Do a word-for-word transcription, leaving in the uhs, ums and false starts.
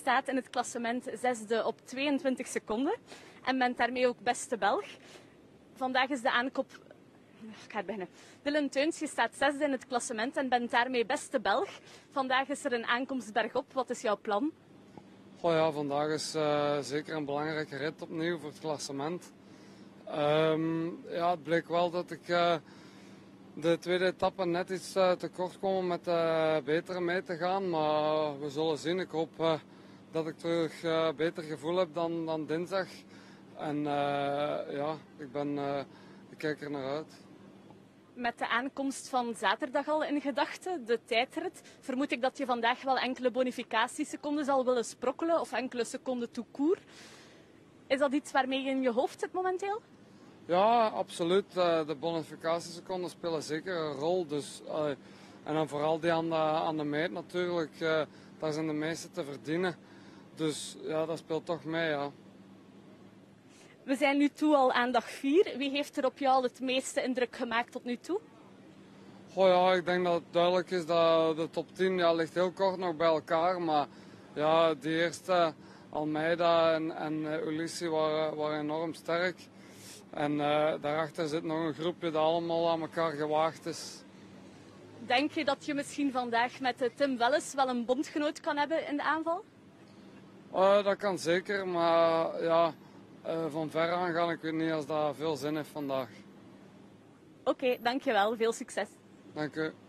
staat in het klassement zesde op tweeëntwintig seconden en bent daarmee ook beste Belg. Vandaag is de aankop... Ik ga beginnen. Dylan Teuns, je staat zesde in het klassement en bent daarmee beste Belg. Vandaag is er een aankomst bergop. Wat is jouw plan? Oh ja, vandaag is uh, zeker een belangrijke rit opnieuw voor het klassement. Um, ja, het bleek wel dat ik uh, de tweede etappe net iets uh, tekort kwam om met uh, betere mee te gaan. Maar we zullen zien. Ik hoop uh, dat ik terug uh, beter gevoel heb dan, dan dinsdag. En uh, ja, ik, ben, uh, ik kijk er naar uit. Met de aankomst van zaterdag al in gedachten, de tijdrit, vermoed ik dat je vandaag wel enkele bonificatieseconden zal willen sprokkelen of enkele seconden tout court. Is dat iets waarmee je in je hoofd zit momenteel? Ja, absoluut. De bonificatieseconden spelen zeker een rol. Dus, uh, en dan vooral die aan de, aan de meet natuurlijk. Uh, daar zijn de meeste te verdienen. Dus ja, dat speelt toch mee, ja. We zijn nu toe al aan dag vier. Wie heeft er op jou het meeste indruk gemaakt tot nu toe? Goh ja, ik denk dat het duidelijk is dat de top tien ja, ligt heel kort nog bij elkaar. Maar ja, die eerste, Almeida en, en uh, Ulissi waren, waren enorm sterk. En uh, daarachter zit nog een groepje dat allemaal aan elkaar gewaagd is. Denk je dat je misschien vandaag met uh, Tim Welles wel een bondgenoot kan hebben in de aanval? Uh, dat kan zeker, maar ja... Uh, van ver aan ga ik weet niet als dat veel zin heeft vandaag. Oké, okay, dankjewel. Veel succes. Dank u.